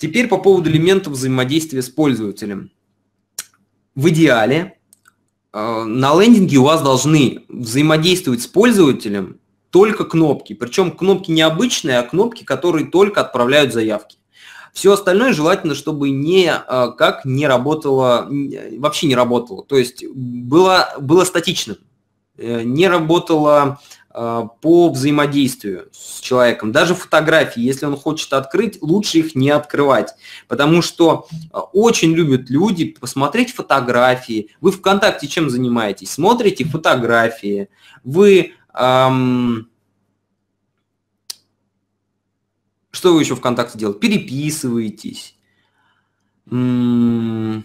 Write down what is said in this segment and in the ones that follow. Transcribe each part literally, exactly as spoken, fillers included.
Теперь по поводу элементов взаимодействия с пользователем. В идеале э, на лендинге у вас должны взаимодействовать с пользователем только кнопки. Причем кнопки не обычные, а кнопки, которые только отправляют заявки. Все остальное желательно, чтобы не, э, как не работало, вообще не работало. То есть было, было статичным. Э, не работало по взаимодействию с человеком. Даже фотографии, если он хочет открыть, лучше их не открывать, потому что очень любят люди посмотреть фотографии. Вы ВКонтакте чем занимаетесь? Смотрите фотографии. Вы... Эм, что вы еще ВКонтакте делаете? Переписываетесь. М-м,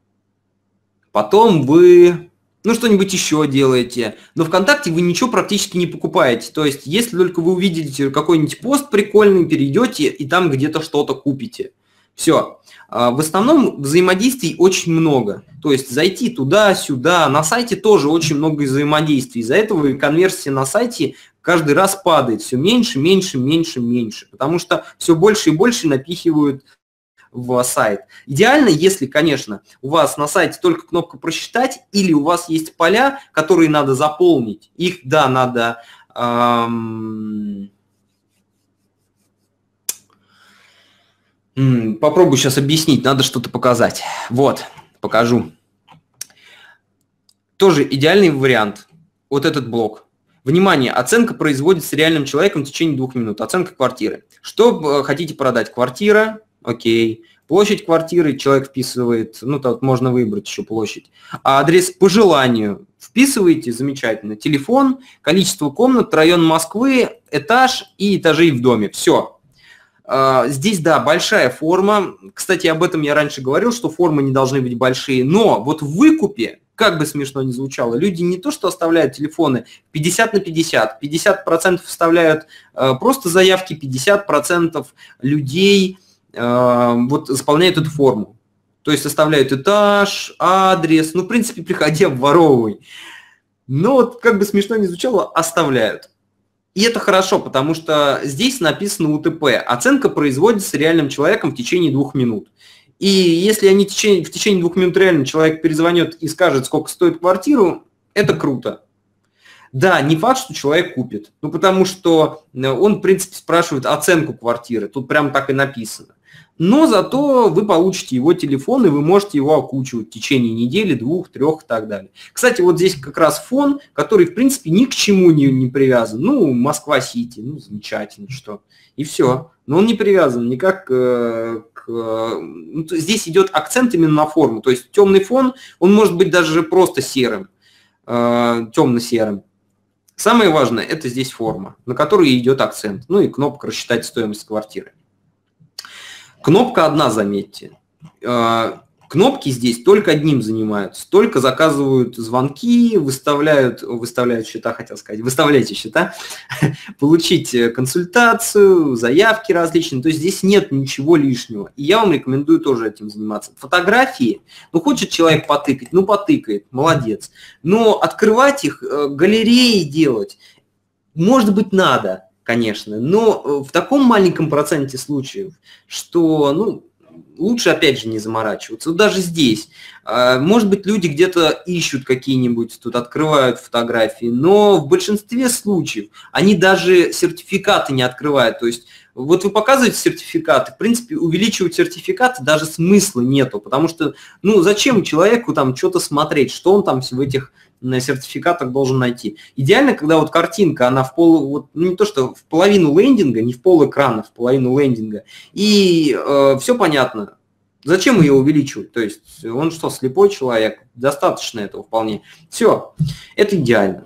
потом вы... ну, что-нибудь еще делаете. Но ВКонтакте вы ничего практически не покупаете. То есть, если только вы увидите какой-нибудь пост прикольный, перейдете и там где-то что-то купите. Все. В основном взаимодействий очень много. То есть, зайти туда-сюда. На сайте тоже очень много взаимодействий. Из-за этого и конверсия на сайте каждый раз падает. Все меньше, меньше, меньше, меньше. Потому что все больше и больше напихивают в сайт. Идеально, если, конечно, у вас на сайте только кнопка «Просчитать» или у вас есть поля, которые надо заполнить. Их, да, надо... Эм... Попробую сейчас объяснить, надо что-то показать. Вот, покажу. Тоже идеальный вариант. Вот этот блок. Внимание, оценка производится реальным человеком в течение двух минут. Оценка квартиры. Что хотите продать? Квартира. Окей. Площадь квартиры, человек вписывает, ну, тут можно выбрать еще площадь. А адрес по желанию вписываете, замечательно. Телефон, количество комнат, район Москвы, этаж и этажей в доме. Все. Здесь, да, большая форма. Кстати, об этом я раньше говорил, что формы не должны быть большие. Но вот в выкупе, как бы смешно ни звучало, люди не то что оставляют телефоны пятьдесят на пятьдесят. пятьдесят процентов вставляют просто заявки, пятьдесят процентов людей... вот заполняют эту форму. То есть оставляют этаж, адрес, ну, в принципе, приходи, обворовывай. Но вот, как бы смешно ни звучало, оставляют. И это хорошо, потому что здесь написано УТП. Оценка производится реальным человеком в течение двух минут. И если они в течение, в течение двух минут реально человек перезвонит и скажет, сколько стоит квартиру, это круто. Да, не факт, что человек купит. Ну, потому что он, в принципе, спрашивает оценку квартиры. Тут прям так и написано. Но зато вы получите его телефон, и вы можете его окучивать в течение недели, двух, трех и так далее. Кстати, вот здесь как раз фон, который, в принципе, ни к чему не, не привязан. Ну, Москва-Сити, ну, замечательно, что. И все. Но он не привязан никак э, к... Ну, здесь идет акцент именно на форму. То есть темный фон, он может быть даже просто серым, э, темно-серым. Самое важное – это здесь форма, на которой идет акцент. Ну и кнопка «Рассчитать стоимость квартиры». Кнопка одна, заметьте. Кнопки здесь только одним занимаются. Только заказывают звонки, выставляют, выставляют счета, хотел сказать, выставляйте счета, получить консультацию, заявки различные. То есть здесь нет ничего лишнего. И я вам рекомендую тоже этим заниматься. Фотографии, ну хочет человек потыкать, ну потыкает, молодец. Но открывать их, галереи делать, может быть, надо. Конечно, но в таком маленьком проценте случаев, что, ну, лучше, опять же, не заморачиваться. Вот даже здесь, может быть, люди где-то ищут какие-нибудь, тут открывают фотографии, но в большинстве случаев они даже сертификаты не открывают. То есть, вот вы показываете сертификаты, в принципе, увеличивать сертификаты даже смысла нету, потому что, ну, зачем человеку там что-то смотреть, что он там в этих на сертификатах должен найти. Идеально, когда вот картинка, она в пол, вот, ну, не то что в половину лендинга, не в пол экрана, в половину лендинга, и э, все понятно. Зачем ее увеличивать? То есть он что, слепой человек? Достаточно этого вполне. Все, это идеально.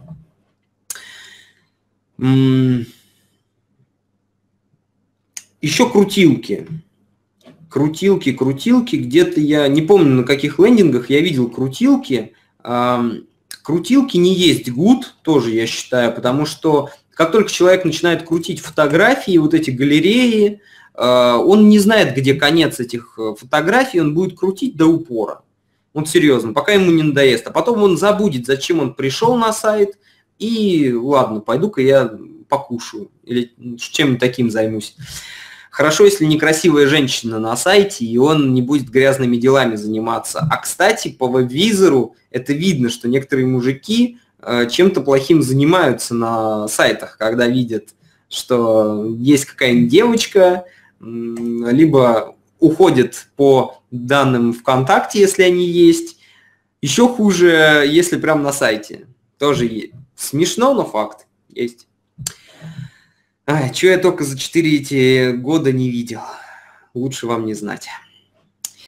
Еще крутилки. Крутилки, крутилки. Где-то я не помню, на каких лендингах я видел крутилки. Крутилки не есть гуд, тоже я считаю, потому что как только человек начинает крутить фотографии, вот эти галереи, он не знает, где конец этих фотографий, он будет крутить до упора. Вот серьезно, пока ему не надоест. А потом он забудет, зачем он пришел на сайт, и ладно, пойду-ка я покушаю или чем-нибудь таким займусь. Хорошо, если некрасивая женщина на сайте, и он не будет грязными делами заниматься. А, кстати, по веб-визору это видно, что некоторые мужики чем-то плохим занимаются на сайтах, когда видят, что есть какая-нибудь девочка, либо уходят по данным ВКонтакте, если они есть. Еще хуже, если прям на сайте. Тоже есть. Смешно, но факт есть. Ай, что я только за четыре эти года не видел. Лучше вам не знать.